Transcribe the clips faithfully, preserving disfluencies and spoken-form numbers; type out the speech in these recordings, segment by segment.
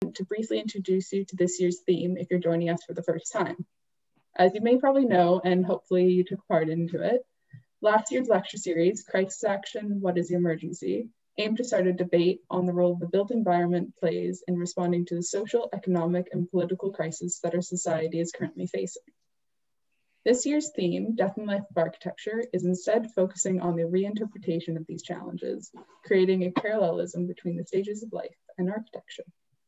to briefly introduce you to this year's theme if you're joining us for the first time. As you may probably know, and hopefully you took part into it, last year's lecture series, Crisis Action, What is the Emergency?, aimed to start a debate on the role the built environment plays in responding to the social, economic, and political crisis that our society is currently facing. This year's theme, Death and Life of Architecture, is instead focusing on the reinterpretation of these challenges, creating a parallelism between the stages of life and architecture.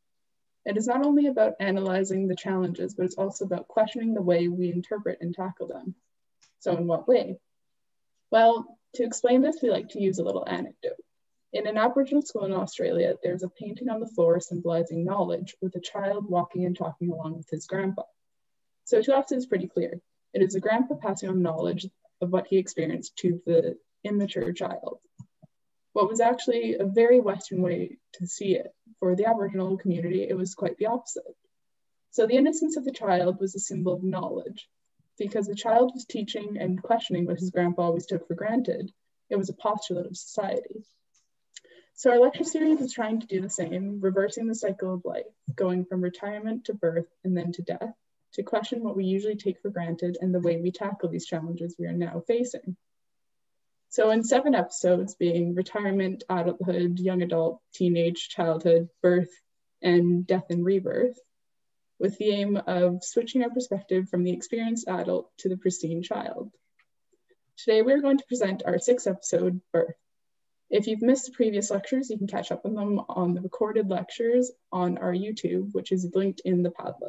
It is not only about analyzing the challenges, but it's also about questioning the way we interpret and tackle them. So in what way? Well, to explain this, we like to use a little anecdote. In an Aboriginal school in Australia, there's a painting on the floor symbolizing knowledge with a child walking and talking along with his grandpa. So to us, it's pretty clear. It is a grandpa passing on knowledge of what he experienced to the immature child. What was actually a very Western way to see it. For the Aboriginal community, it was quite the opposite. So the innocence of the child was a symbol of knowledge. Because the child was teaching and questioning what his grandpa always took for granted, it was a postulate of society. So our lecture series is trying to do the same, reversing the cycle of life, going from retirement to birth and then to death, to question what we usually take for granted and the way we tackle these challenges we are now facing. So in seven episodes, being retirement, adulthood, young adult, teenage, childhood, birth, and death and rebirth, with the aim of switching our perspective from the experienced adult to the pristine child. Today, we're going to present our sixth episode, Birth. If you've missed the previous lectures, you can catch up on them on the recorded lectures on our YouTube, which is linked in the Padlet.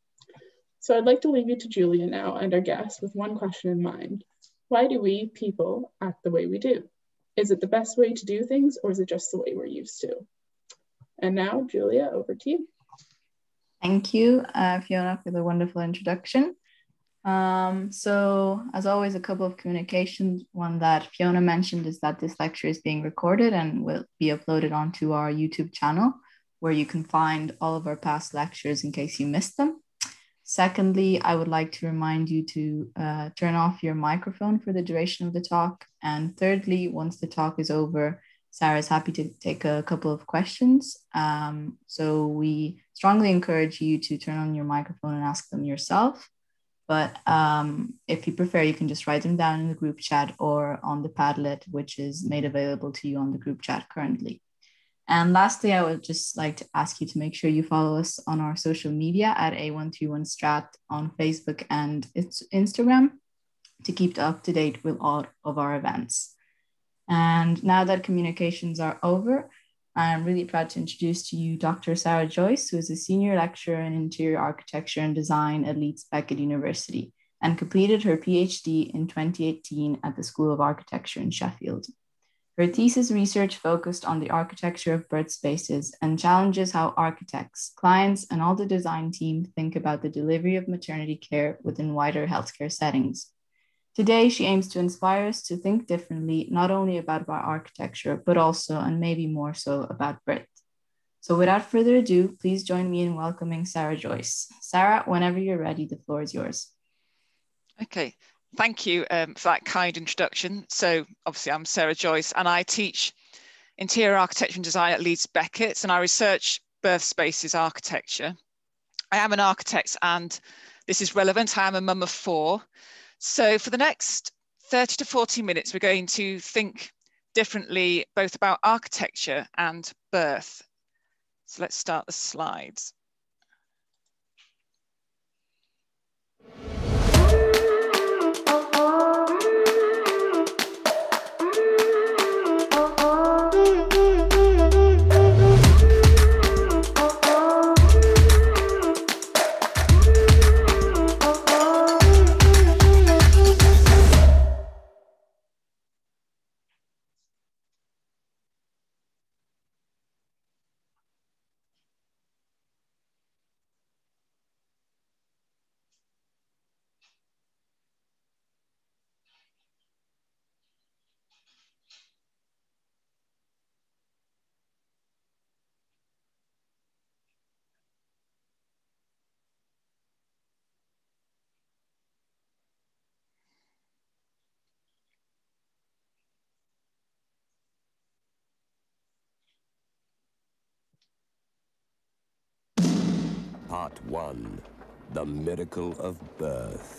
So I'd like to leave you to Julia now and our guest with one question in mind. Why do we, people, act the way we do? Is it the best way to do things, or is it just the way we're used to? And now, Julia, over to you. Thank you, uh, Fiona, for the wonderful introduction. Um, so, as always, a couple of communications. One that Fiona mentioned is that this lecture is being recorded and will be uploaded onto our YouTube channel, where you can find all of our past lectures in case you missed them. Secondly, I would like to remind you to uh, turn off your microphone for the duration of the talk. And thirdly, once the talk is over, Sarah is happy to take a couple of questions. Um, so we strongly encourage you to turn on your microphone and ask them yourself. But um, if you prefer, you can just write them down in the group chat or on the Padlet, which is made available to you on the group chat currently. And lastly, I would just like to ask you to make sure you follow us on our social media at A one thirty-one Strat on Facebook and Instagram to keep up to date with all of our events. And now that communications are over, I'm really proud to introduce to you Doctor Sarah Joyce, who is a senior lecturer in interior architecture and design at Leeds Beckett University and completed her PhD in twenty eighteen at the School of Architecture in Sheffield. Her thesis research focused on the architecture of birth spaces and challenges how architects, clients, and all the design team think about the delivery of maternity care within wider healthcare settings. Today, she aims to inspire us to think differently, not only about our architecture, but also, and maybe more so, about birth. So without further ado, please join me in welcoming Sarah Joyce. Sarah, whenever you're ready, the floor is yours. Okay, thank you um, for that kind introduction. So obviously I'm Sarah Joyce and I teach interior architecture and design at Leeds Beckett, and I research birth spaces architecture. I am an architect and this is relevant. I am a mum of four. So for the next thirty to forty minutes, we're going to think differently both about architecture and birth. So let's start the slides. Part one, the miracle of birth.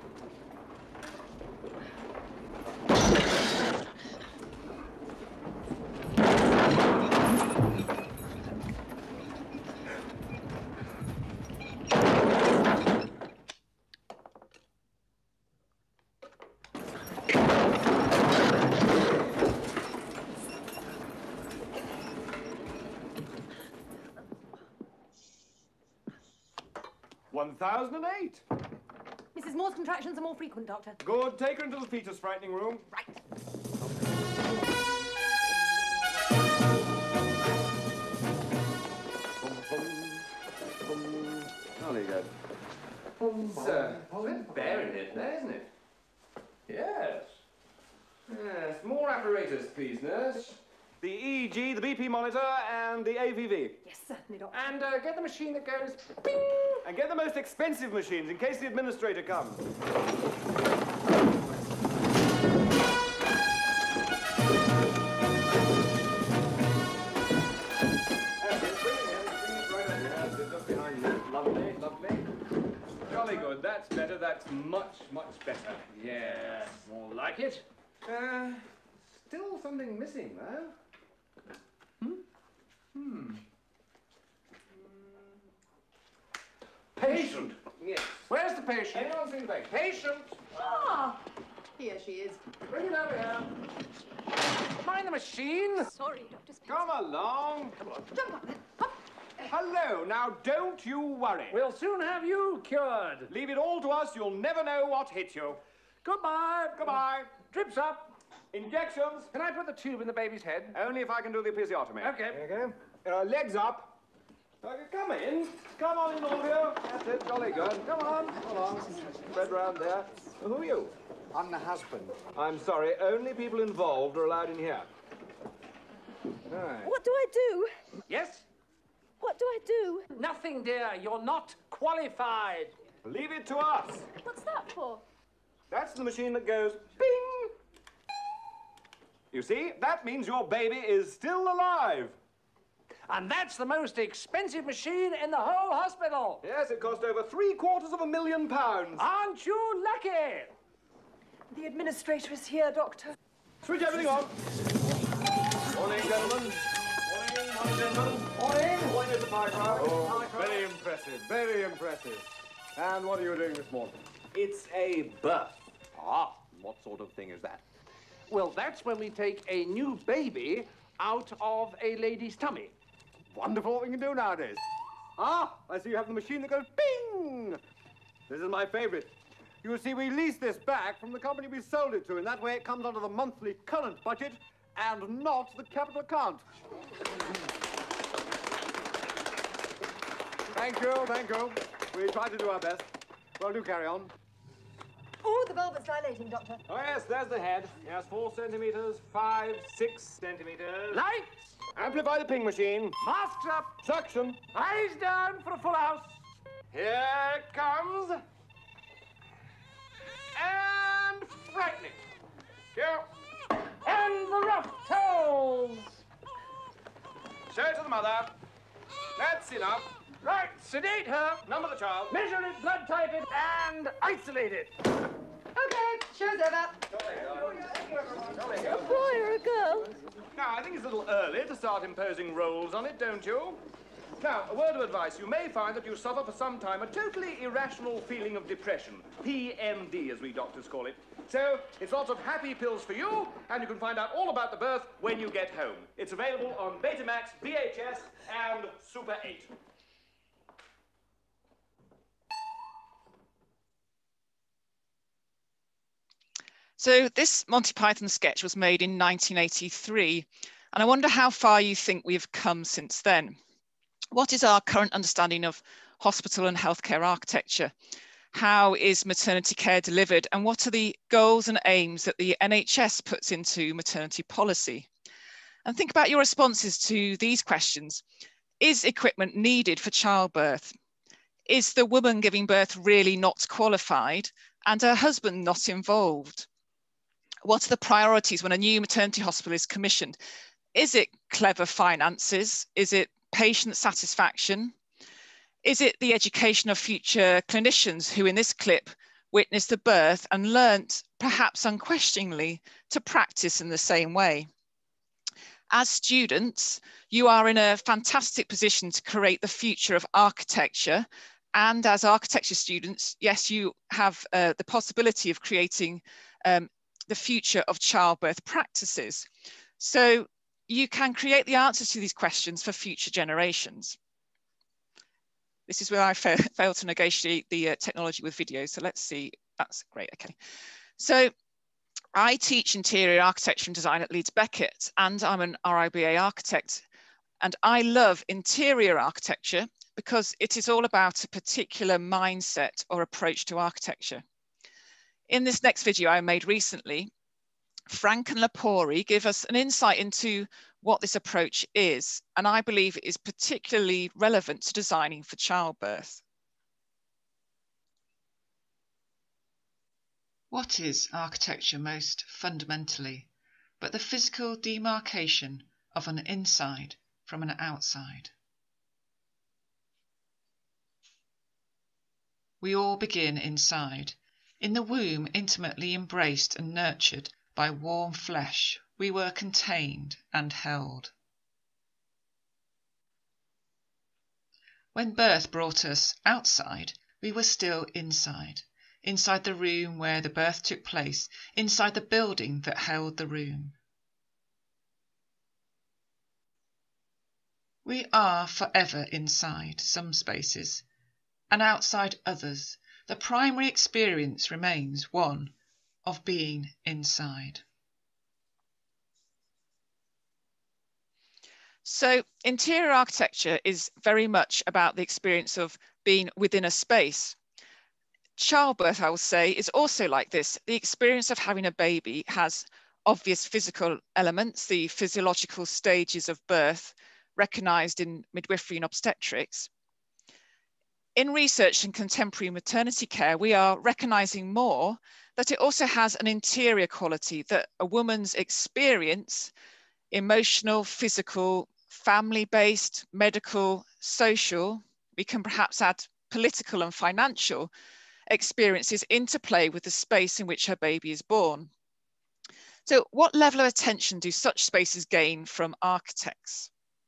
one thousand eight. Missus Moore's contractions are more frequent, Doctor. Good. Take her into the fetus frightening room. Right. Jolly good. Sir, it's a bit bare in here today, isn't it? Yes. Yes. More apparatus, please, nurse. The E E G, the B P monitor, and the A V V. Yes, certainly, Doctor. And uh, get the machine that goes bing! And get the most expensive machines in case the administrator comes. Lovely, lovely. Jolly good. That's better. That's much, much better. Yes. More like it. Uh, still something missing, though. Hmm? Hmm. Patient. Yes. Where's the patient? Anyone seen the patient? Patient. Ah, here she is. Bring it over here. Mind the machine. Sorry, Doctor Spence. Come along. Come on. Jump up then. Hop. Hello. Now, don't you worry. We'll soon have you cured. Leave it all to us. You'll never know what hit you. Goodbye. Goodbye. Drips up. Injections. Can I put the tube in the baby's head? Only if I can do the episiotomy. Okay. There you go. Uh, legs up. Okay, come in. Come on in, Olivia. That's it. Jolly good. Come on. Come on. Spread round there. Who are you? I'm the husband. I'm sorry. Only people involved are allowed in here. Right. What do I do? Yes? What do I do? Nothing, dear. You're not qualified. Leave it to us. What's that for? That's the machine that goes bing. You see, that means your baby is still alive. And that's the most expensive machine in the whole hospital. Yes, it cost over three quarters of a million pounds. Aren't you lucky? The administrator is here, Doctor. Switch everything on. Morning, gentlemen. Morning, morning, gentlemen. Morning. Morning, Mister Pycroft. Oh, very impressive, very impressive. And what are you doing this morning? It's a birth. Ah, what sort of thing is that? Well, that's when we take a new baby out of a lady's tummy. Wonderful what we can do nowadays. Ah, I see you have the machine that goes bing. This is my favorite. You see, we lease this back from the company we sold it to, and that way it comes under the monthly current budget and not the capital account. Thank you, thank you. We try to do our best. Well, do carry on. Oh, the velvet's dilating, Doctor. Oh, yes, there's the head. Yes, four centimeters, five, six centimeters. Lights! Amplify the ping machine. Masks up! Suction. Eyes down for a full house. Here it comes. And frightening. Here. And the rough toes! Show it to the mother. That's enough. Right, sedate her, Number the child. measure it, blood type it, and isolate it. Okay, show's over. A boy or a girl? Now, I think it's a little early to start imposing roles on it, don't you? Now, a word of advice. You may find that you suffer for some time a totally irrational feeling of depression. P M D, as we doctors call it. So, it's lots of happy pills for you, and you can find out all about the birth when you get home. It's available on Betamax, V H S, and Super eight. So this Monty Python sketch was made in nineteen eighty-three, and I wonder how far you think we've come since then. What is our current understanding of hospital and healthcare architecture? How is maternity care delivered, and what are the goals and aims that the N H S puts into maternity policy? And think about your responses to these questions. Is equipment needed for childbirth? Is the woman giving birth really not qualified and her husband not involved? What are the priorities when a new maternity hospital is commissioned? Is it clever finances? Is it patient satisfaction? Is it the education of future clinicians who in this clip witnessed the birth and learnt, perhaps unquestioningly, to practice in the same way? As students, you are in a fantastic position to create the future of architecture. And as architecture students, yes, you have uh, the possibility of creating um, the future of childbirth practices. So you can create the answers to these questions for future generations. This is where I fa failed to negotiate the uh, technology with video. So let's see, that's great, okay. So I teach interior architecture and design at Leeds Beckett, and I'm an R I B A architect. And I love interior architecture because it is all about a particular mindset or approach to architecture. In this next video I made recently, Frank and Lapori give us an insight into what this approach is, and I believe it is particularly relevant to designing for childbirth. What is architecture most fundamentally but the physical demarcation of an inside from an outside? We all begin inside. In the womb, intimately embraced and nurtured by warm flesh, we were contained and held. When birth brought us outside, we were still inside. Inside the room where the birth took place, inside the building that held the room. We are forever inside some spaces, and outside others. The primary experience remains one of being inside. So, interior architecture is very much about the experience of being within a space. Childbirth, I will say, is also like this. The experience of having a baby has obvious physical elements, the physiological stages of birth recognised in midwifery and obstetrics. In research and contemporary maternity care, we are recognising more that it also has an interior quality, that a woman's experience, emotional, physical, family-based, medical, social, we can perhaps add political and financial experiences interplay with the space in which her baby is born. So what level of attention do such spaces gain from architects?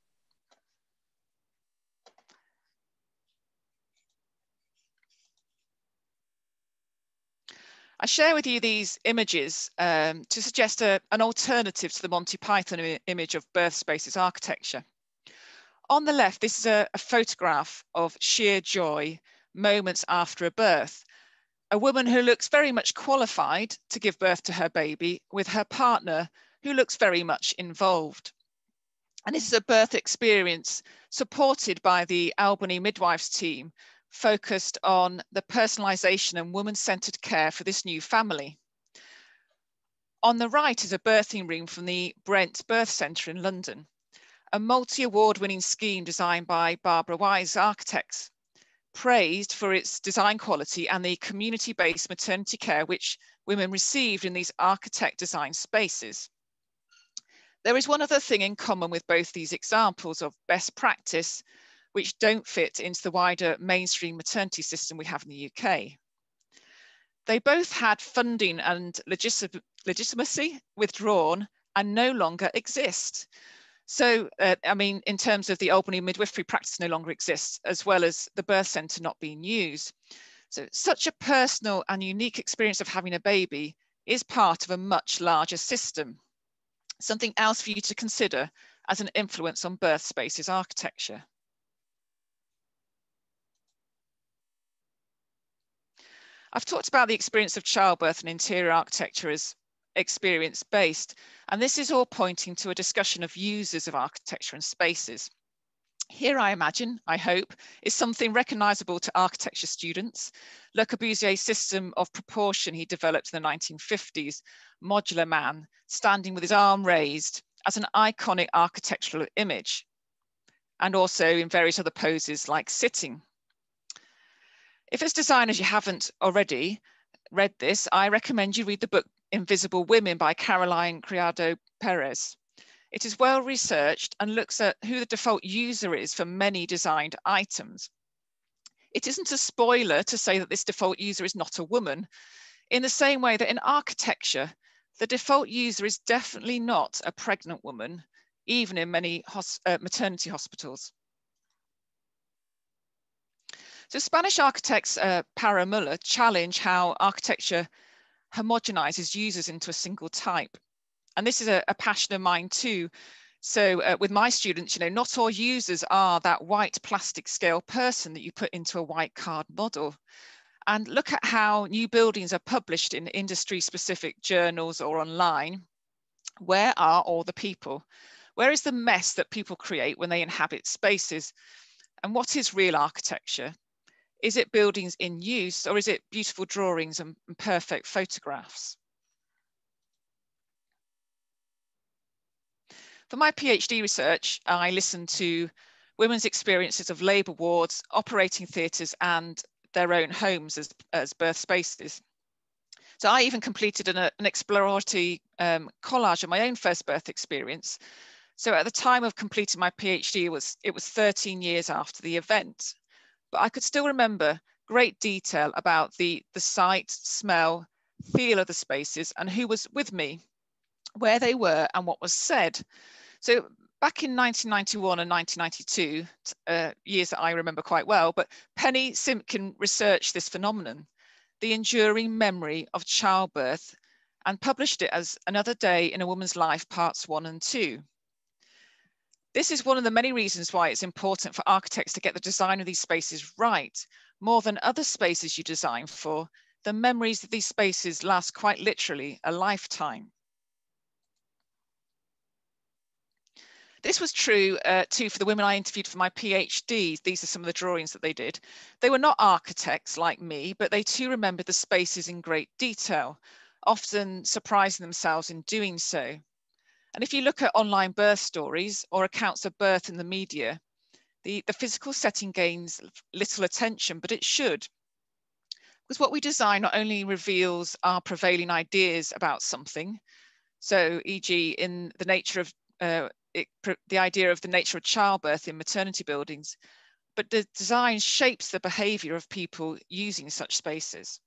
I share with you these images um, to suggest a, an alternative to the Monty Python image of birth spaces architecture. On the left, this is a, a photograph of sheer joy, moments after a birth. A woman who looks very much qualified to give birth to her baby with her partner who looks very much involved. And this is a birth experience supported by the Albany midwives team, focused on the personalisation and woman-centred care for this new family. On the right is a birthing room from the Brent Birth Centre in London, a multi-award winning scheme designed by Barbara Wise Architects, praised for its design quality and the community-based maternity care which women received in these architect designed spaces. There is one other thing in common with both these examples of best practice which don't fit into the wider mainstream maternity system we have in the U K. They both had funding and legis- legitimacy withdrawn and no longer exist. So, uh, I mean, in terms of the Albany midwifery practice no longer exists, as well as the birth centre not being used. So such a personal and unique experience of having a baby is part of a much larger system. Something else for you to consider as an influence on birth spaces architecture. I've talked about the experience of childbirth and interior architecture as experience-based, and this is all pointing to a discussion of users of architecture and spaces. Here, I imagine, I hope, is something recognisable to architecture students. Le Corbusier's system of proportion he developed in the nineteen fifties, modular man, standing with his arm raised as an iconic architectural image, and also in various other poses like sitting. If as designers you haven't already read this, I recommend you read the book Invisible Women by Caroline Criado Perez. It is well researched and looks at who the default user is for many designed items. It isn't a spoiler to say that this default user is not a woman, in the same way that in architecture, the default user is definitely not a pregnant woman, even in many hos uh, maternity hospitals. So Spanish architects uh, Para Muller challenge how architecture homogenizes users into a single type. And this is a, a passion of mine too. So uh, with my students, you know, not all users are that white plastic scale person that you put into a white card model. And look at how new buildings are published in industry specific journals or online. Where are all the people? Where is the mess that people create when they inhabit spaces? And what is real architecture? Is it buildings in use, or is it beautiful drawings and, and perfect photographs? For my PhD research, I listened to women's experiences of labour wards, operating theatres and their own homes as, as birth spaces. So I even completed an, an exploratory um, collage of my own first birth experience. So at the time of completing my PhD, it was, it was thirteen years after the event. But I could still remember great detail about the, the sight, smell, feel of the spaces and who was with me, where they were and what was said. So back in nineteen ninety-one and nineteen ninety-two, uh, years that I remember quite well, but Penny Simpkin researched this phenomenon, the enduring memory of childbirth, and published it as Another Day in a Woman's Life, parts one and two. This is one of the many reasons why it's important for architects to get the design of these spaces right. More than other spaces you design for, the memories of these spaces last quite literally a lifetime. This was true uh, too for the women I interviewed for my PhD. These are some of the drawings that they did. They were not architects like me, but they too remembered the spaces in great detail, often surprising themselves in doing so. And if you look at online birth stories or accounts of birth in the media, the, the physical setting gains little attention, but it should. Because what we design not only reveals our prevailing ideas about something, so for example in the nature of, uh, it, the idea of the nature of childbirth in maternity buildings, but the design shapes the behaviour of people using such spaces.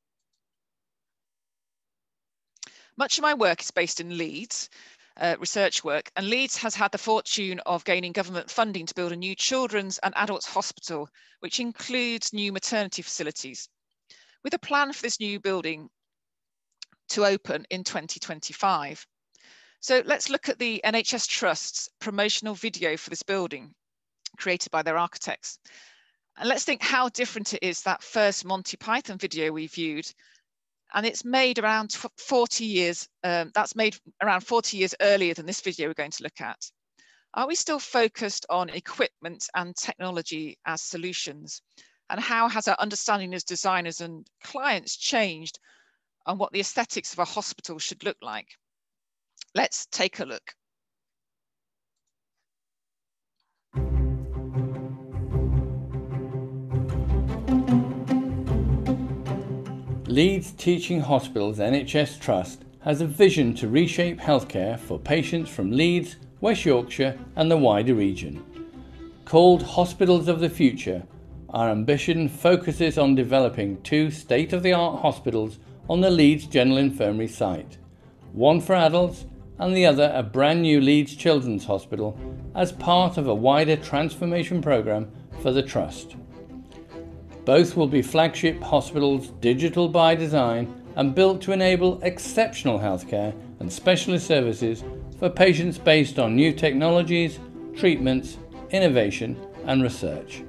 Much of my work is based in Leeds, Uh, research work, and Leeds has had the fortune of gaining government funding to build a new children's and adults hospital, which includes new maternity facilities, with a plan for this new building to open in twenty twenty-five. So let's look at the N H S Trust's promotional video for this building, created by their architects. And let's think how different it is that first Monty Python video we viewed. And it's made around forty years, um, that's made around forty years earlier than this video we're going to look at. Are we still focused on equipment and technology as solutions? And how has our understanding as designers and clients changed on what the aesthetics of a hospital should look like? Let's take a look. Leeds Teaching Hospitals N H S Trust has a vision to reshape healthcare for patients from Leeds, West Yorkshire and the wider region. Called Hospitals of the Future, our ambition focuses on developing two state-of-the-art hospitals on the Leeds General Infirmary site, one for adults and the other a brand new Leeds Children's Hospital as part of a wider transformation programme for the Trust. Both will be flagship hospitals, digital by design and built to enable exceptional healthcare and specialist services for patients based on new technologies, treatments, innovation and research.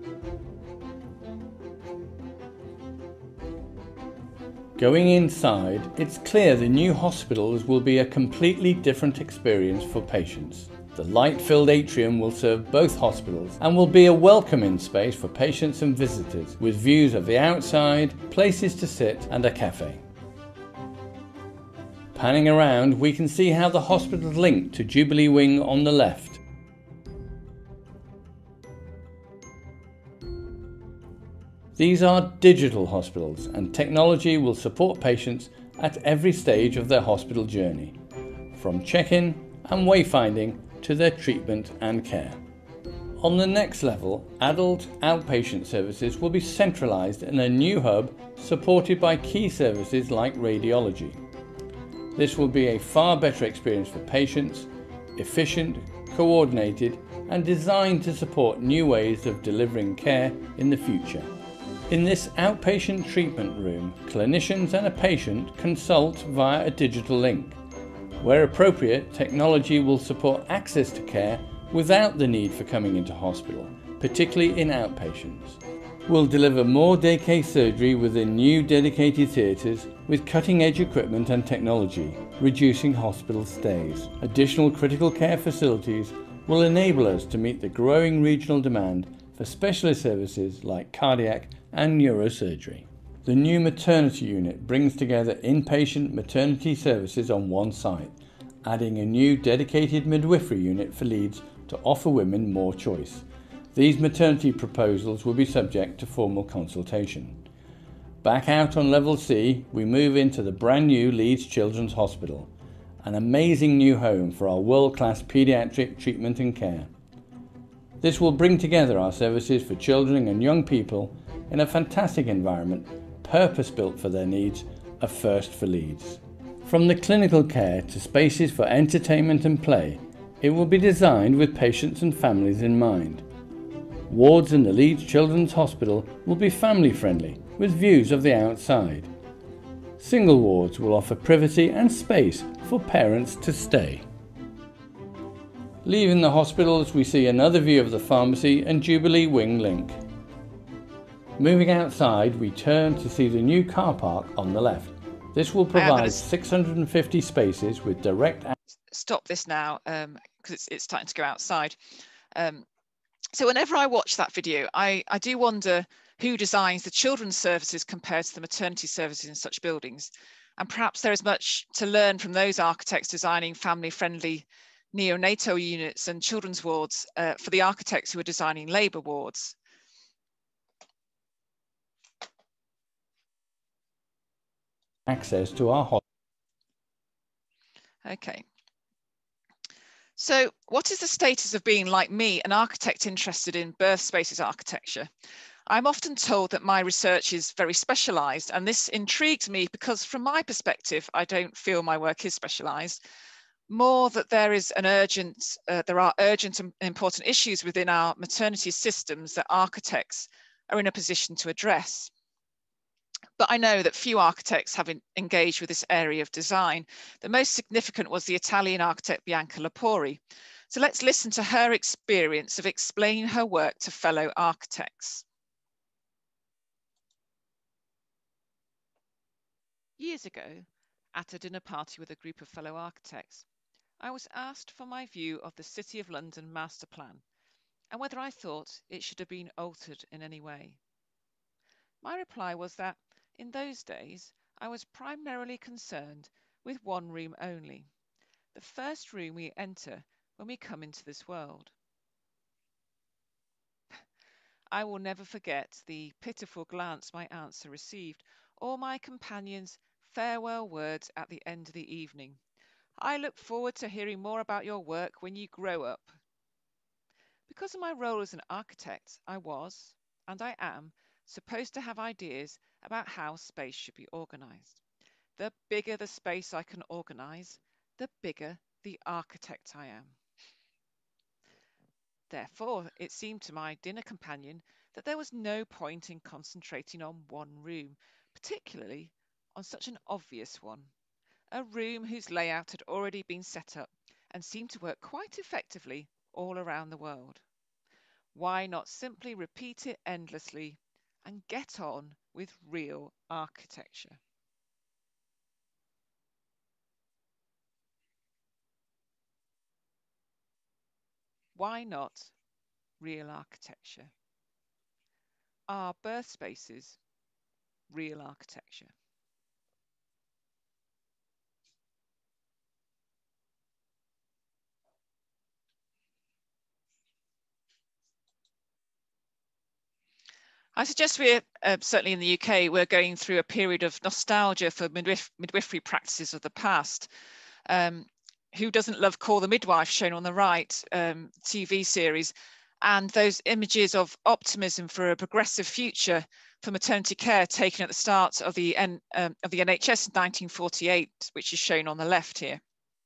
Going inside, it's clear the new hospitals will be a completely different experience for patients. The light-filled atrium will serve both hospitals and will be a welcoming space for patients and visitors, with views of the outside, places to sit and a cafe. Panning around, we can see how the hospitals link to Jubilee Wing on the left. These are digital hospitals, and technology will support patients at every stage of their hospital journey, from check-in and wayfinding to their treatment and care. On the next level, adult outpatient services will be centralised in a new hub supported by key services like radiology. This will be a far better experience for patients, efficient, coordinated and designed to support new ways of delivering care in the future. In this outpatient treatment room, clinicians and a patient consult via a digital link. Where appropriate, technology will support access to care without the need for coming into hospital, particularly in outpatients. We'll deliver more day case surgery within new dedicated theatres with cutting-edge equipment and technology, reducing hospital stays. Additional critical care facilities will enable us to meet the growing regional demand for specialist services like cardiac and neurosurgery. The new maternity unit brings together inpatient maternity services on one site, adding a new dedicated midwifery unit for Leeds to offer women more choice. These maternity proposals will be subject to formal consultation. Back out on level C, we move into the brand new Leeds Children's Hospital, an amazing new home for our world-class paediatric treatment and care. This will bring together our services for children and young people in a fantastic environment, purpose-built for their needs, a first for Leeds. From the clinical care to spaces for entertainment and play, it will be designed with patients and families in mind. Wards in the Leeds Children's Hospital will be family-friendly, with views of the outside. Single wards will offer privacy and space for parents to stay. Leaving the hospitals, we see another view of the pharmacy and Jubilee Wing link. Moving outside, we turn to see the new car park on the left. This will provide six hundred fifty spaces with direct access. Stop this now, because um, it's, it's starting to go outside. Um, so whenever I watch that video, I, I do wonder who designs the children's services compared to the maternity services in such buildings. And perhaps there is much to learn from those architects designing family-friendly neonatal units and children's wards uh, for the architects who are designing labour wards. Access to our hospital. Okay. So what is the status of being, like me, an architect interested in birth spaces architecture? I'm often told that my research is very specialised, and this intrigues me because from my perspective, I don't feel my work is specialised. More that there is an urgent, uh, there are urgent and important issues within our maternity systems that architects are in a position to address. But I know that few architects have in, engaged with this area of design. The most significant was the Italian architect Bianca Lepori. So let's listen to her experience of explaining her work to fellow architects. Years ago, at a dinner party with a group of fellow architects, I was asked for my view of the City of London master plan and whether I thought it should have been altered in any way. My reply was that in those days, I was primarily concerned with one room only, the first room we enter when we come into this world. I will never forget the pitiful glance my answer received, or my companion's farewell words at the end of the evening. I look forward to hearing more about your work when you grow up. Because of my role as an architect, I was, and I am, supposed to have ideas about how space should be organised. The bigger the space I can organise, the bigger the architect I am. Therefore, it seemed to my dinner companion that there was no point in concentrating on one room, particularly on such an obvious one, a room whose layout had already been set up and seemed to work quite effectively all around the world. Why not simply repeat it endlessly and get on with real architecture? Why not real architecture? Are birth spaces real architecture? I suggest we're, uh, certainly in the U K, we're going through a period of nostalgia for midwif midwifery practices of the past. Um, who doesn't love Call the Midwife, shown on the right, um, T V series? and those images of optimism for a progressive future for maternity care taken at the start of the, N, um, of the N H S in nineteen forty-eight, which is shown on the left here.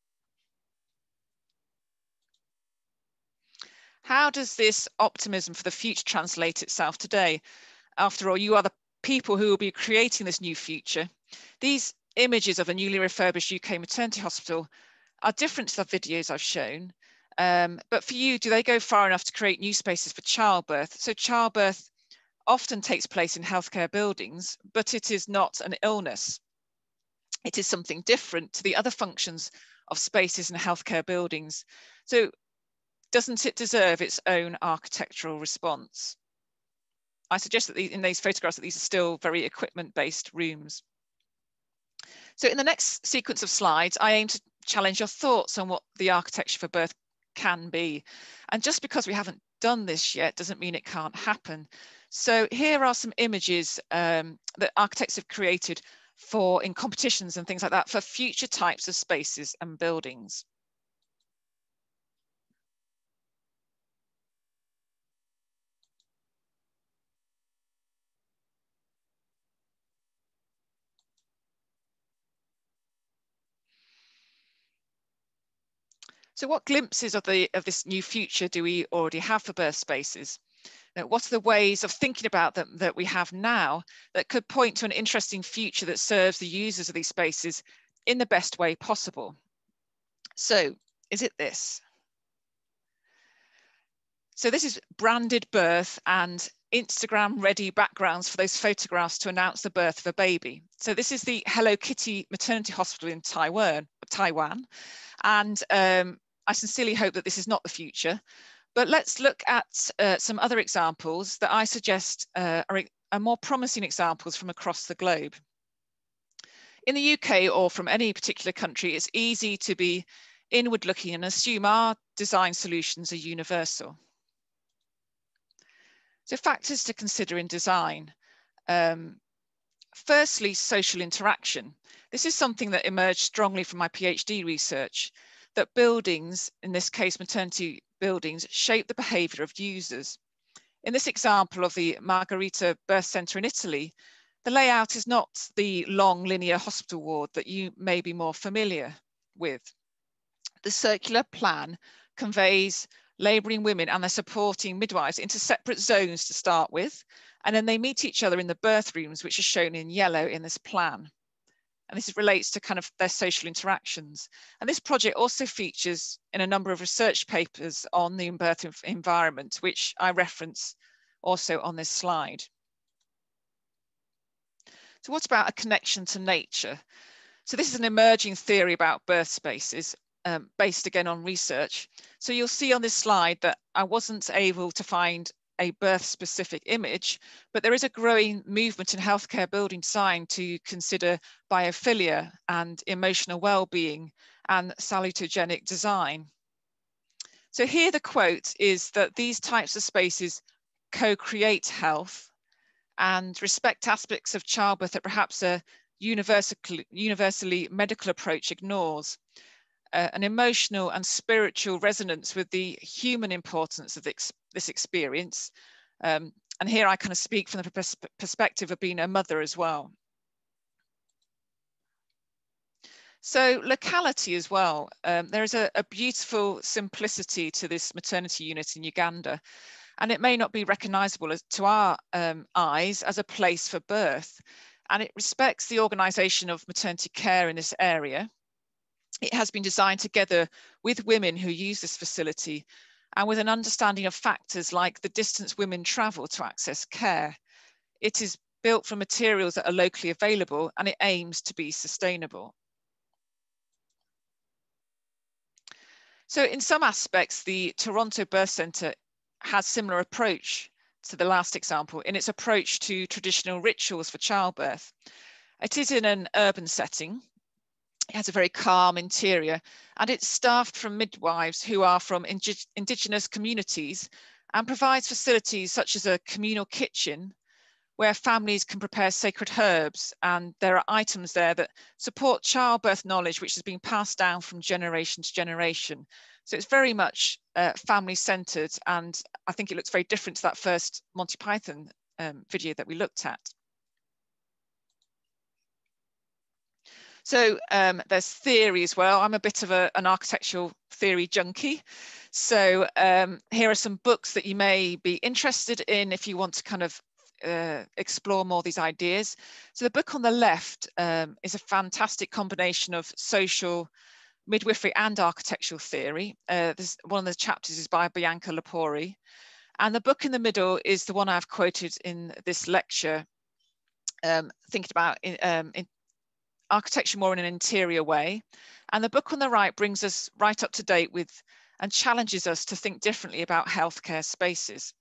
How does this optimism for the future translate itself today? After all, you are the people who will be creating this new future. These images of a newly refurbished U K maternity hospital are different to the videos I've shown, um, but for you, do they go far enough to create new spaces for childbirth? So childbirth often takes place in healthcare buildings, but it is not an illness. It is something different to the other functions of spaces in healthcare buildings. So doesn't it deserve its own architectural response? I suggest that in these photographs that these are still very equipment-based rooms. So in the next sequence of slides, I aim to challenge your thoughts on what the architecture for birth can be. And just because we haven't done this yet doesn't mean it can't happen. So here are some images um, that architects have created for in competitions and things like that for future types of spaces and buildings. So what glimpses of, the, of this new future do we already have for birth spaces? Now, what are the ways of thinking about them that we have now that could point to an interesting future that serves the users of these spaces in the best way possible? So is it this? So this is branded birth and Instagram ready backgrounds for those photographs to announce the birth of a baby. So this is the Hello Kitty Maternity Hospital in Taiwan, Taiwan. And um, I sincerely hope that this is not the future, but let's look at uh, some other examples that I suggest uh, are, are more promising examples from across the globe. In the U K or from any particular country, it's easy to be inward looking and assume our design solutions are universal. So factors to consider in design. Um, firstly, social interaction. This is something that emerged strongly from my PhD research, that buildings, in this case maternity buildings, shape the behaviour of users. In this example of the Margherita Birth Centre in Italy, the layout is not the long linear hospital ward that you may be more familiar with. The circular plan conveys labouring women and their supporting midwives into separate zones to start with, and then they meet each other in the birth rooms, which are shown in yellow in this plan. And this relates to kind of their social interactions. And this project also features in a number of research papers on the birth environment, which I reference also on this slide. So what about a connection to nature? So this is an emerging theory about birth spaces, um, based again on research. So you'll see on this slide that I wasn't able to find a birth specific image, but there is a growing movement in healthcare building design to consider biophilia and emotional well-being and salutogenic design. So here the quote is that these types of spaces co-create health and respect aspects of childbirth that perhaps a universally, universally medical approach ignores. Uh, an emotional and spiritual resonance with the human importance of this, this experience. Um, and here I kind of speak from the pers perspective of being a mother as well. So locality as well. Um, there is a, a beautiful simplicity to this maternity unit in Uganda, and it may not be recognisable as, to our um, eyes as a place for birth. And it respects the organisation of maternity care in this area. It has been designed together with women who use this facility and with an understanding of factors like the distance women travel to access care. It is built from materials that are locally available and it aims to be sustainable. So in some aspects, the Toronto Birth Centre has similar approach to the last example in its approach to traditional rituals for childbirth. It is in an urban setting. It has a very calm interior and it's staffed from midwives who are from indig indigenous communities and provides facilities such as a communal kitchen where families can prepare sacred herbs, and there are items there that support childbirth knowledge which has been passed down from generation to generation. So it's very much uh, family-centred, and I think it looks very different to that first Monty Python um, video that we looked at. So um, there's theory as well. I'm a bit of a, an architectural theory junkie. So um, here are some books that you may be interested in if you want to kind of uh, explore more of these ideas. So the book on the left um, is a fantastic combination of social, midwifery and architectural theory. Uh, this, one of the chapters is by Bianca Lepori. And the book in the middle is the one I've quoted in this lecture, um, thinking about in, um, in architecture more in an interior way. And the book on the right brings us right up to date with and challenges us to think differently about healthcare spaces.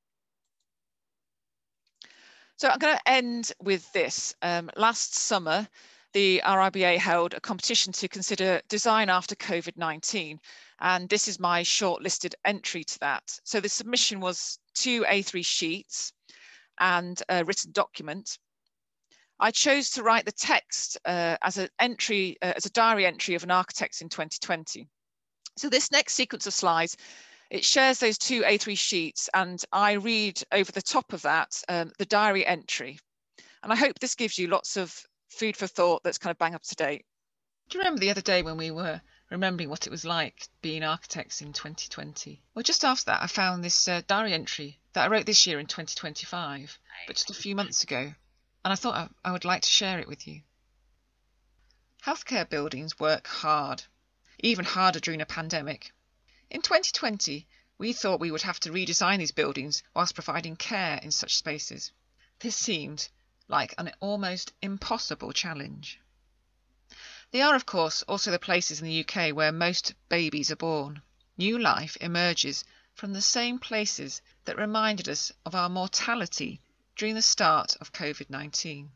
So I'm going to end with this. Um, last summer, the R I B A held a competition to consider design after COVID nineteen. And this is my shortlisted entry to that. So the submission was two A three sheets and a written document. I chose to write the text uh, as an entry, uh, as a diary entry of an architect in twenty twenty. So this next sequence of slides, it shares those two A three sheets, and I read over the top of that um, the diary entry. And I hope this gives you lots of food for thought that's kind of bang up to date. Do you remember the other day when we were remembering what it was like being architects in twenty twenty? Well, just after that, I found this uh, diary entry that I wrote this year in twenty twenty-five, but just a few months ago. And I thought I, I would like to share it with you. Healthcare buildings work hard, even harder during a pandemic. In twenty twenty, we thought we would have to redesign these buildings whilst providing care in such spaces. This seemed like an almost impossible challenge. They are, of course, also the places in the U K where most babies are born. New life emerges from the same places that reminded us of our mortality during the start of COVID nineteen.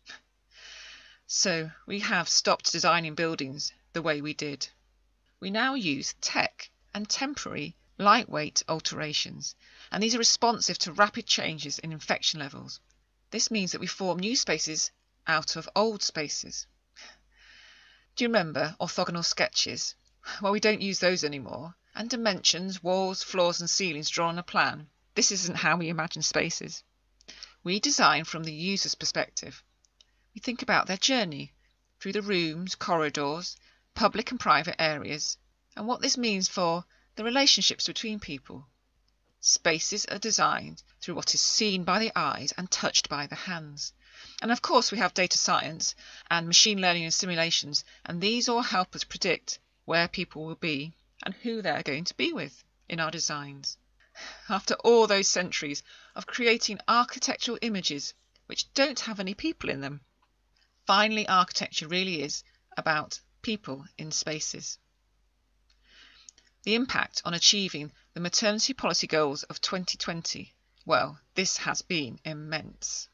So we have stopped designing buildings the way we did. We now use tech and temporary, lightweight alterations, and these are responsive to rapid changes in infection levels. This means that we form new spaces out of old spaces. Do you remember orthogonal sketches? Well, we don't use those anymore. And dimensions, walls, floors and ceilings drawn on a plan. This isn't how we imagine spaces. We design from the user's perspective. We think about their journey through the rooms, corridors, public and private areas, and what this means for the relationships between people. Spaces are designed through what is seen by the eyes and touched by the hands. And of course we have data science and machine learning and simulations, and these all help us predict where people will be and who they're going to be with in our designs. After all those centuries of creating architectural images which don't have any people in them, finally architecture really is about people in spaces. The impact on achieving the maternity policy goals of twenty twenty, well, this has been immense.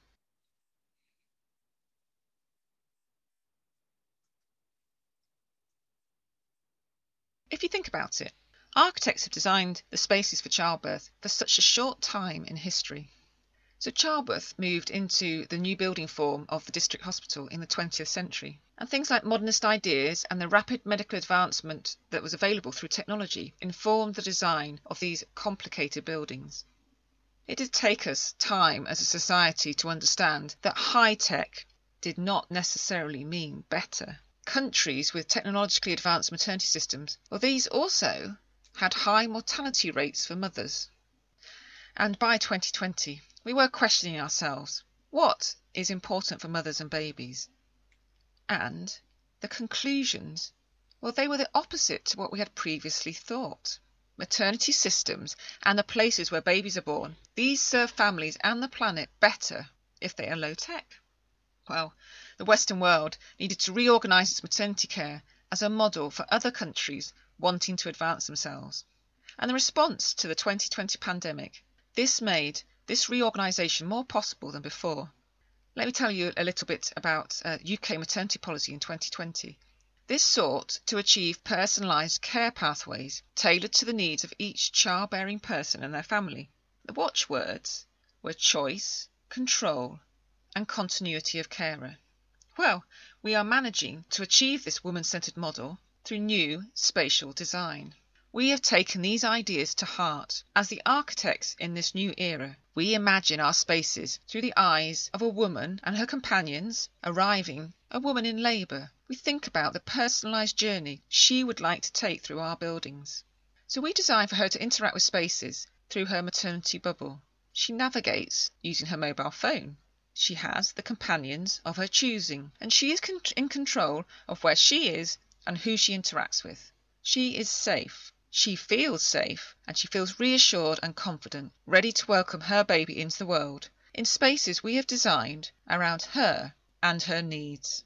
If you think about it, architects have designed the spaces for childbirth for such a short time in history. So childbirth moved into the new building form of the district hospital in the twentieth century. And things like modernist ideas and the rapid medical advancement that was available through technology informed the design of these complicated buildings. It did take us time as a society to understand that high tech did not necessarily mean better. Countries with technologically advanced maternity systems, well, these also had high mortality rates for mothers. And by twenty twenty, we were questioning ourselves, what is important for mothers and babies? And the conclusions, well, they were the opposite to what we had previously thought. Maternity systems and the places where babies are born, these serve families and the planet better if they are low tech. Well, the Western world needed to reorganise its maternity care as a model for other countries wanting to advance themselves. And the response to the twenty twenty pandemic, this made this reorganisation more possible than before. Let me tell you a little bit about uh, U K maternity policy in twenty twenty. This sought to achieve personalised care pathways tailored to the needs of each childbearing person and their family. The watchwords were choice, control, and continuity of carer. Well, we are managing to achieve this woman-centred model through new spatial design. We have taken these ideas to heart. As the architects in this new era, we imagine our spaces through the eyes of a woman and her companions arriving, a woman in labour. We think about the personalised journey she would like to take through our buildings. So we design for her to interact with spaces through her maternity bubble. She navigates using her mobile phone. She has the companions of her choosing, and she is con- in control of where she is and who she interacts with. She is safe. She feels safe, and she feels reassured and confident, ready to welcome her baby into the world, in spaces we have designed around her and her needs.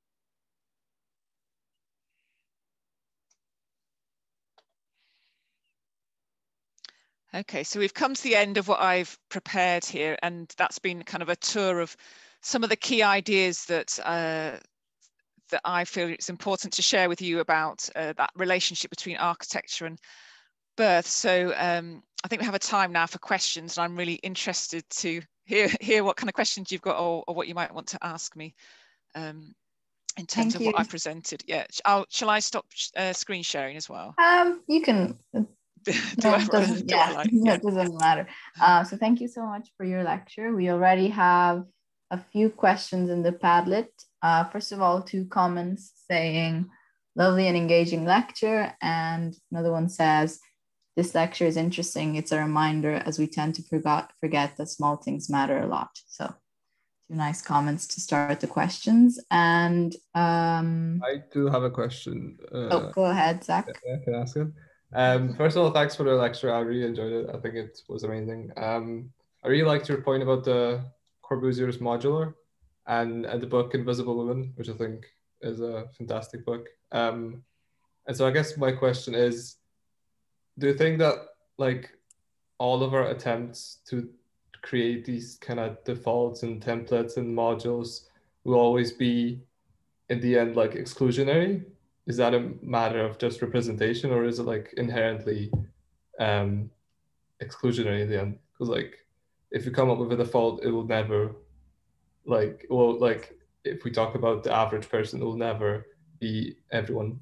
Okay, so we've come to the end of what I've prepared here, and that's been kind of a tour of some of the key ideas that uh, that I feel it's important to share with you about uh, that relationship between architecture and birth. So um, I think we have a time now for questions, and I'm really interested to hear hear what kind of questions you've got, or, or what you might want to ask me um, in terms Thank of you. what I presented. Yeah, I'll, shall I stop uh, screen sharing as well? Um, you can. do No, whatever, it doesn't, do yeah, what I like. no, Yeah. it doesn't matter. Uh, so thank you so much for your lecture. We already have a few questions in the Padlet. Uh, first of all, two comments saying, lovely and engaging lecture. And another one says, this lecture is interesting. It's a reminder as we tend to forgot, forget that small things matter a lot. So two nice comments to start the questions. And um, I do have a question. Uh, oh, go ahead, Zach. Yeah, can I ask it? Um, first of all, thanks for the lecture. I really enjoyed it. I think it was amazing. Um, I really liked your point about the Corbusier's modular and, and the book Invisible Woman, which I think is a fantastic book. Um, and so I guess my question is, do you think that like all of our attempts to create these kind of defaults and templates and modules will always be in the end like exclusionary? Is that a matter of just representation, or is it like inherently um, exclusionary in the end? Because like if you come up with a default, it will never like, well, like if we talk about the average person, it will never be everyone.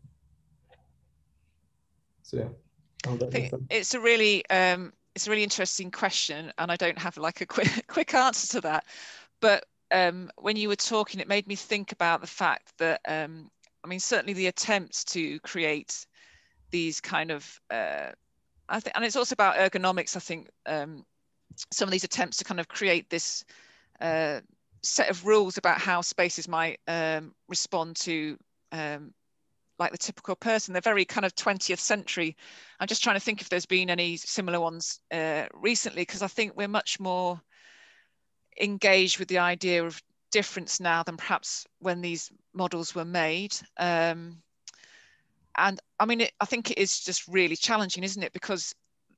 So yeah, I hope that I makes think sense. it's a really um, it's a really interesting question, and I don't have like a quick quick answer to that. But um, when you were talking, it made me think about the fact that um, I mean, certainly the attempts to create these kind of uh, I think, and it's also about ergonomics. I think um, some of these attempts to kind of create this uh, set of rules about how spaces might um, respond to um, like the typical person, they're very kind of twentieth century. I'm just trying to think if there's been any similar ones uh, recently, because I think we're much more engaged with the idea of difference now than perhaps when these models were made. Um, and I mean, it, I think it is just really challenging, isn't it? Because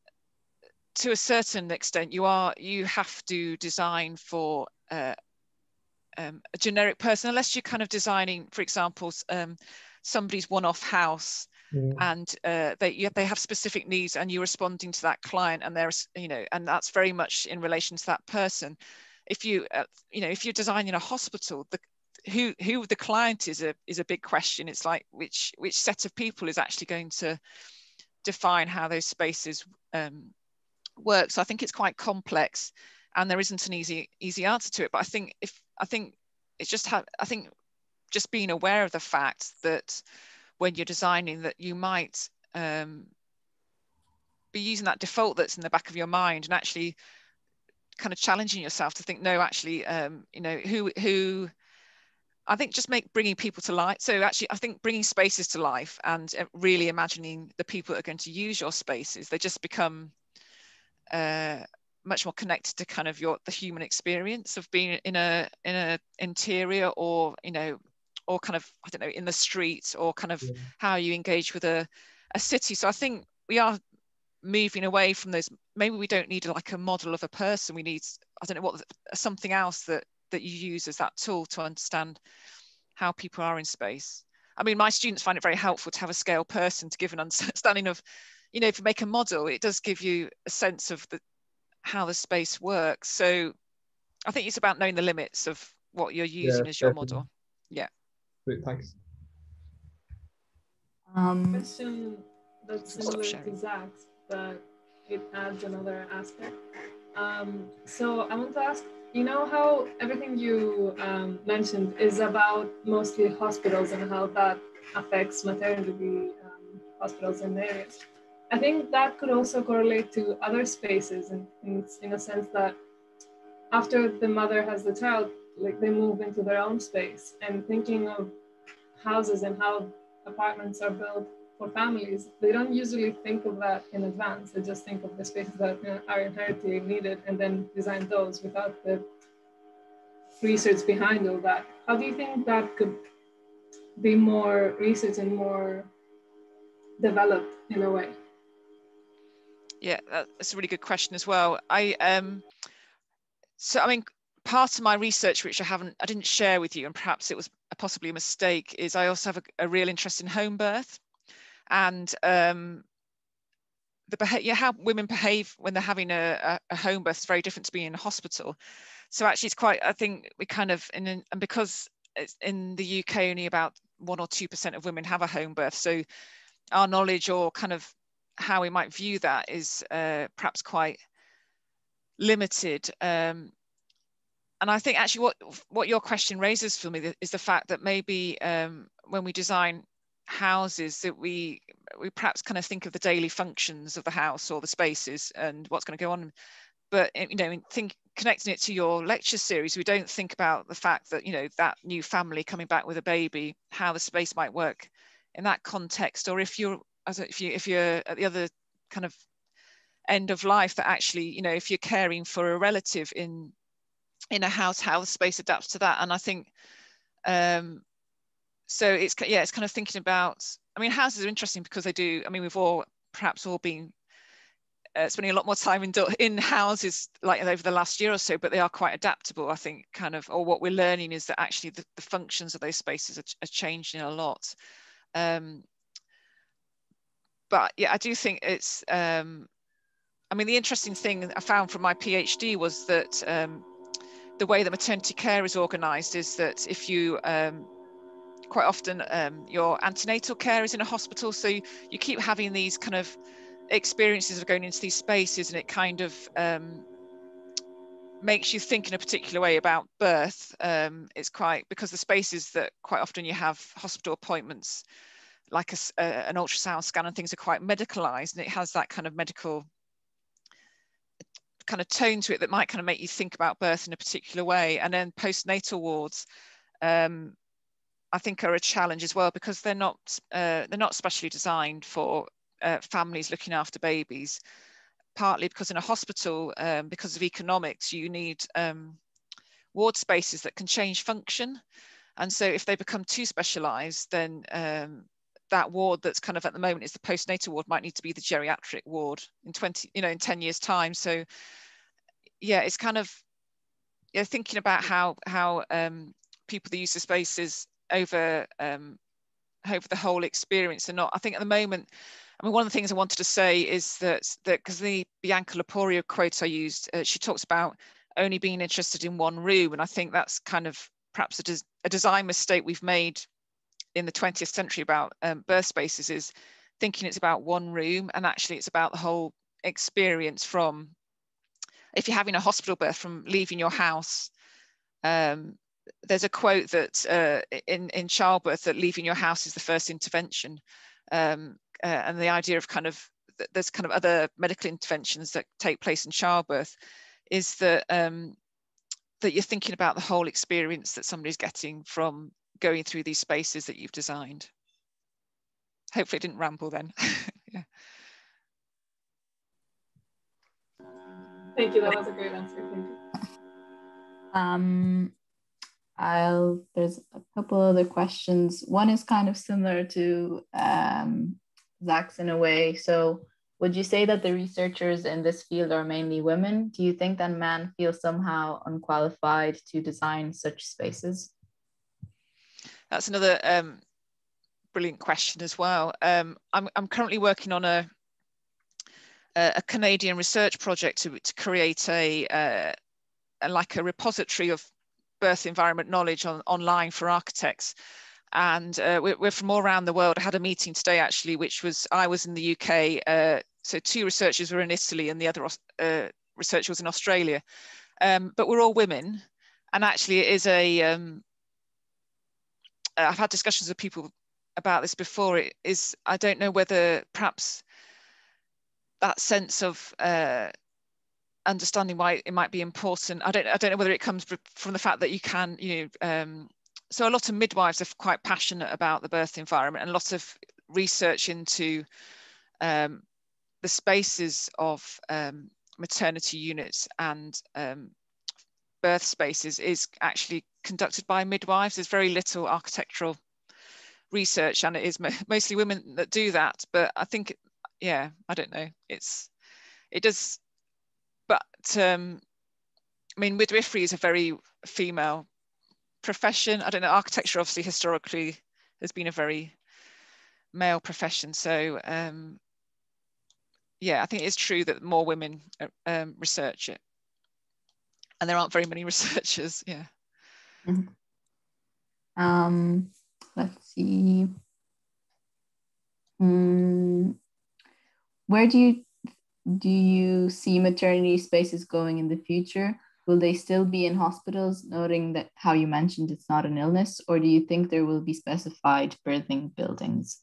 to a certain extent, you are you have to design for uh, um, a generic person, unless you're kind of designing, for example, um, somebody's one-off house, yeah. and uh, they you, they have specific needs, and you're responding to that client, and there's you know, and that's very much in relation to that person. If you uh, you know, if you're designing a hospital, the who who the client is a is a big question. It's like which which set of people is actually going to define how those spaces um, work. So I think it's quite complex, and there isn't an easy easy answer to it. But I think if I think it's just how I think just being aware of the fact that when you're designing, that you might um, be using that default that's in the back of your mind, and actually kind of challenging yourself to think, no, actually, um, you know, who who. I think just make bringing people to life. So actually, I think bringing spaces to life and really imagining the people that are going to use your spaces, they just become uh, much more connected to kind of your the human experience of being in a in a interior, or you know, or kind of I don't know, in the streets, or kind of yeah. how you engage with a a city. So I think we are moving away from those. Maybe we don't need like a model of a person. We need I don't know what something else that that you use as that tool to understand how people are in space. I mean, my students find it very helpful to have a scale person to give an understanding of, you know, if you make a model, it does give you a sense of the how the space works. So I think it's about knowing the limits of what you're using yeah, as your definitely. model. Yeah. Great, thanks. Um, Question that's similar to Zach's, but it adds another aspect. Um, so I want to ask, you know how everything you um, mentioned is about mostly hospitals and how that affects maternity um, hospitals and areas. I think that could also correlate to other spaces in, in, in a sense that after the mother has the child, like they move into their own space, and thinking of houses and how apartments are built for families, they don't usually think of that in advance. They just think of the spaces that are inherently needed and then design those without the research behind all that. How do you think that could be more research and more developed in a way? Yeah, that's a really good question as well. I um, so I mean, part of my research, which I haven't, I didn't share with you, and perhaps it was possibly a mistake, is I also have a, a real interest in home birth, and um, the behavior, how women behave when they're having a, a home birth is very different to being in a hospital. So actually, it's quite. I think we kind of, in, and because it's in the U K, only about one or two percent of women have a home birth, so our knowledge or kind of how we might view that is uh, perhaps quite limited. Um, and I think actually what, what your question raises for me is the fact that maybe um, when we design houses that we, we perhaps kind of think of the daily functions of the house or the spaces and what's going to go on. But, you know, think, connecting it to your lecture series, we don't think about the fact that, you know, that new family coming back with a baby, how the space might work in that context, or if you're, as if you if you're at the other kind of end of life, that actually, you know, if you're caring for a relative in in a house, how the space adapts to that. And I think um so it's yeah it's kind of thinking about, I mean, houses are interesting because they do, I mean, we've all perhaps all been uh, spending a lot more time in in houses like over the last year or so, but they are quite adaptable, I think, kind of, or what we're learning is that actually the, the functions of those spaces are, are changing a lot. Um, but yeah, I do think it's, um, I mean, the interesting thing I found from my PhD was that um, the way that maternity care is organised is that if you, um, quite often um, your antenatal care is in a hospital, so you, you keep having these kind of experiences of going into these spaces, and it kind of um, makes you think in a particular way about birth. Um, it's quite, because the spaces that quite often you have hospital appointments, like a, a, an ultrasound scan and things, are quite medicalized, and it has that kind of medical kind of tone to it that might kind of make you think about birth in a particular way. And then postnatal wards, um, I think, are a challenge as well, because they're not uh, they're not specially designed for uh, families looking after babies. Partly because in a hospital, um, because of economics, you need um, ward spaces that can change function, and so if they become too specialised, then um, that ward that's kind of at the moment is the postnatal ward might need to be the geriatric ward in twenty, you know, in ten years time. So yeah, it's kind of, yeah, thinking about how how um, people that use the spaces over um, over the whole experience, and not, I think at the moment, I mean, one of the things I wanted to say is that that because the Bianca Laporio quote I used, uh, she talks about only being interested in one room, and I think that's kind of perhaps a, des a design mistake we've made in the twentieth century about um, birth spaces, is thinking it's about one room, and actually it's about the whole experience from, if you're having a hospital birth, from leaving your house. Um, there's a quote that uh, in, in childbirth, that leaving your house is the first intervention. Um, uh, and the idea of kind of, there's kind of other medical interventions that take place in childbirth, is that, um, that you're thinking about the whole experience that somebody's getting from going through these spaces that you've designed. Hopefully I didn't ramble then. Yeah. Thank you, that was a great answer, thank you. Um, I'll, there's a couple other questions. One is kind of similar to um, Zach's in a way. So would you say that the researchers in this field are mainly women? Do you think that men feel somehow unqualified to design such spaces? That's another um, brilliant question as well. Um, I'm, I'm currently working on a, a Canadian research project to, to create a, uh, a, like a repository of birth environment knowledge on, online for architects. and uh, we're, we're from all around the world. I had a meeting today actually, which was, I was in the U K, uh, so two researchers were in Italy and the other uh, researcher was in Australia, um, but we're all women. And actually it is a, um, I've had discussions with people about this before. It is, I don't know whether perhaps that sense of uh, understanding why it might be important. I don't, I don't know whether it comes from the fact that you can, you know, um, so a lot of midwives are quite passionate about the birth environment, and lots of research into um, the spaces of um, maternity units and um, birth spaces is actually conducted by midwives. There's very little architectural research, and it is mostly women that do that. But I think, yeah, I don't know. It's, it does, but um, I mean, midwifery is a very female profession. I don't know, architecture obviously historically has been a very male profession. So um, yeah, I think it's true that more women um, research it. And there aren't very many researchers, yeah. Mm-hmm. Um, let's see. Mm, where do you do you see maternity spaces going in the future? Will they still be in hospitals, noting that how you mentioned it's not an illness, or do you think there will be specified birthing buildings?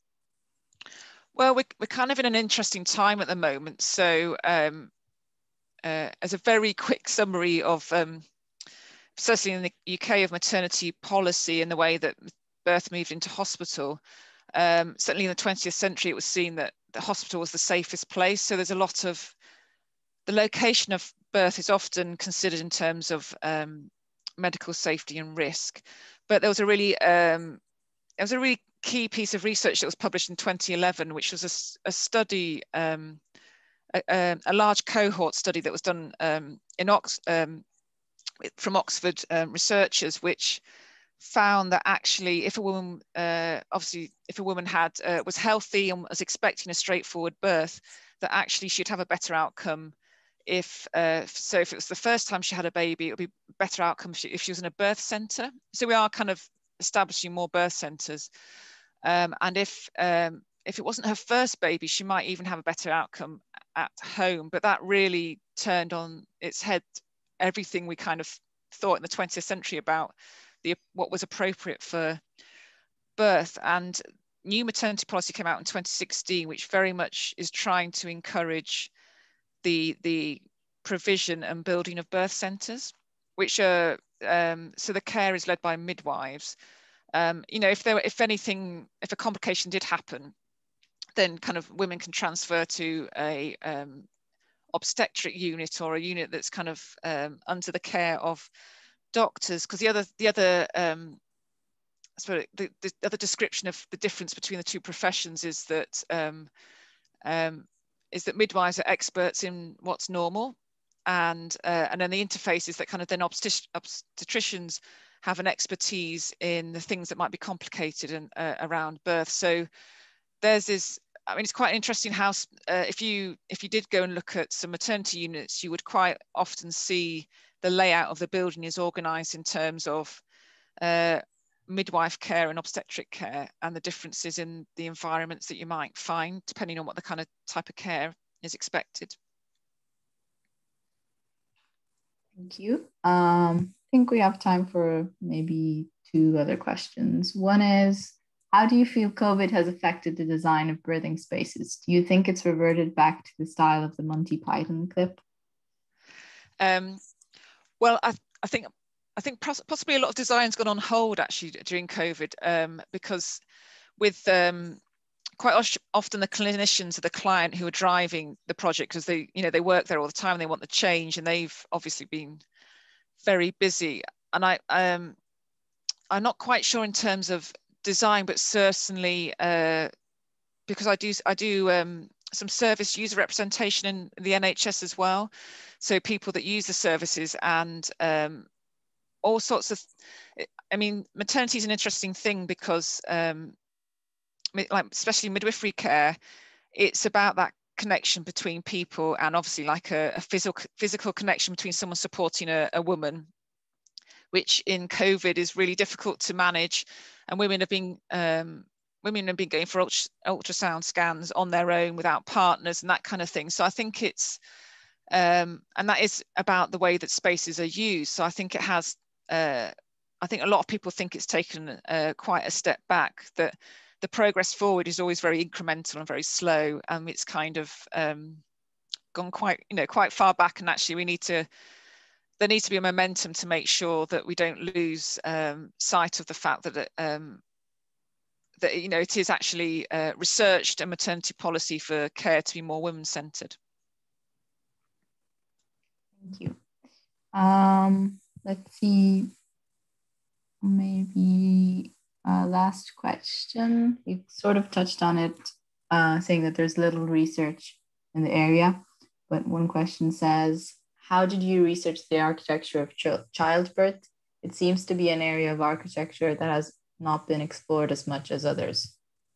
Well, we're, we're kind of in an interesting time at the moment. So um, uh, as a very quick summary of, um, certainly in the U K, of maternity policy and the way that birth moved into hospital, um, certainly in the twentieth century, it was seen that the hospital was the safest place. So there's a lot of, the location of birth is often considered in terms of um, medical safety and risk. But there was a really, um, there was a really key piece of research that was published in twenty eleven, which was a, a study, um, a, a large cohort study that was done um, in Ox um, from Oxford um, researchers, which found that actually, if a woman, uh, obviously, if a woman had uh, was healthy and was expecting a straightforward birth, that actually she'd have a better outcome. If uh, so, if it was the first time she had a baby, it would be better outcome if she was in a birth centre. So we are kind of establishing more birth centres, um, and if um, if it wasn't her first baby, she might even have a better outcome at home. But that really turned on its head everything we kind of thought in the twentieth century about the what was appropriate for birth. And new maternity policy came out in twenty sixteen, which very much is trying to encourage the the provision and building of birth centres, which are um, so the care is led by midwives. Um, you know, if there, if anything, if a complication did happen, then kind of women can transfer to a um, obstetric unit or a unit that's kind of um, under the care of doctors. Because the other the other um, so the, the other description of the difference between the two professions is that um, um, is that midwives are experts in what's normal, and uh, and then the interface is that kind of then obstet obstetricians have an expertise in the things that might be complicated and uh, around birth. So there's this, I mean, it's quite interesting how uh, if you if you did go and look at some maternity units, you would quite often see the layout of the building is organised in terms of uh, midwife care and obstetric care, and the differences in the environments that you might find depending on what the kind of type of care is expected. Thank you. Um, I think we have time for maybe two other questions. One is, how do you feel COVID has affected the design of birthing spaces? Do you think it's reverted back to the style of the Monty Python clip? Um, well, I, I think I think possibly a lot of design's gone on hold actually during COVID, um, because with um, quite often the clinicians are the client who are driving the project, because they, you know, they work there all the time and they want the change, and they've obviously been very busy. And I, um, I'm not quite sure in terms of design, but certainly uh, because I do I do um, some service user representation in the N H S as well. So people that use the services and um, all sorts of, I mean, maternity is an interesting thing because um, like especially midwifery care, it's about that connection between people, and obviously like a, a physical physical connection between someone supporting a, a woman which in COVID is really difficult to manage. And women have been um, women have been going for ultra, ultrasound scans on their own without partners and that kind of thing. So I think it's, um, and that is about the way that spaces are used. So I think it has, uh, I think a lot of people think it's taken uh, quite a step back, that the progress forward is always very incremental and very slow. And it's kind of um, gone quite, you know, quite far back. And actually we need to, there needs to be a momentum to make sure that we don't lose um, sight of the fact that, um, that, you know, it is actually uh, researched and maternity policy for care to be more women-centered. Thank you. Um, let's see, maybe uh, last question. You sort of touched on it, uh, saying that there's little research in the area, but one question says, how did you research the architecture of ch childbirth? It seems to be an area of architecture that has not been explored as much as others.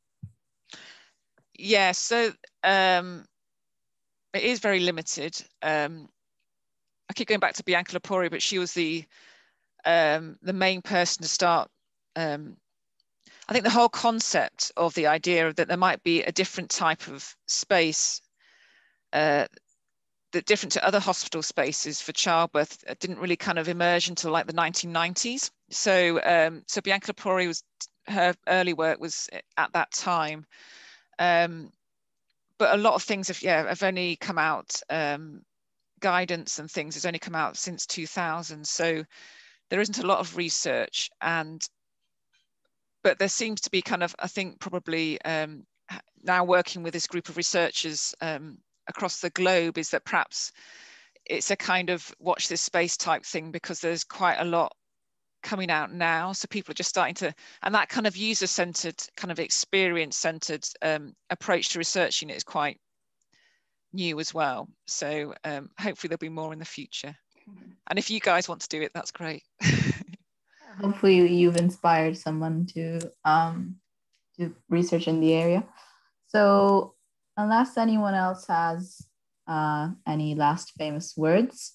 Yeah, so um, it is very limited. Um, I keep going back to Bianca Lepori, but she was the um, the main person to start. Um, I think the whole concept of the idea that there might be a different type of space uh, that different to other hospital spaces for childbirth didn't really kind of emerge until like the nineteen nineties. So, um, so Bianca Lepori was, her early work was at that time. Um, but a lot of things have, yeah, have only come out, um, guidance and things has only come out since two thousand. So there isn't a lot of research, and, but there seems to be kind of, I think probably um, now working with this group of researchers um, across the globe, is that perhaps it's a kind of watch this space type thing, because there's quite a lot coming out now. So people are just starting to, and that kind of user-centered, kind of experience-centered um, approach to researching it is quite new as well. So um, hopefully there'll be more in the future. Mm-hmm. And if you guys want to do it, that's great. Hopefully you've inspired someone to um, do research in the area. So unless anyone else has uh, any last famous words,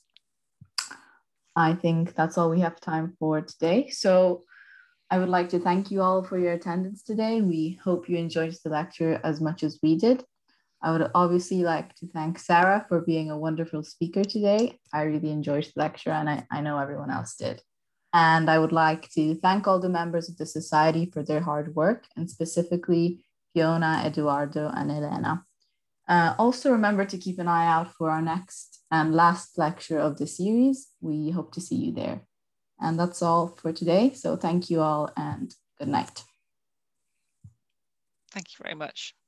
I think that's all we have time for today. So I would like to thank you all for your attendance today. We hope you enjoyed the lecture as much as we did. I would obviously like to thank Sarah for being a wonderful speaker today. I really enjoyed the lecture, and I, I know everyone else did. And I would like to thank all the members of the Society for their hard work, and specifically Fiona, Eduardo, and Elena. Uh, also remember to keep an eye out for our next and last lecture of the series. We hope to see you there. And that's all for today. So thank you all and good night. Thank you very much.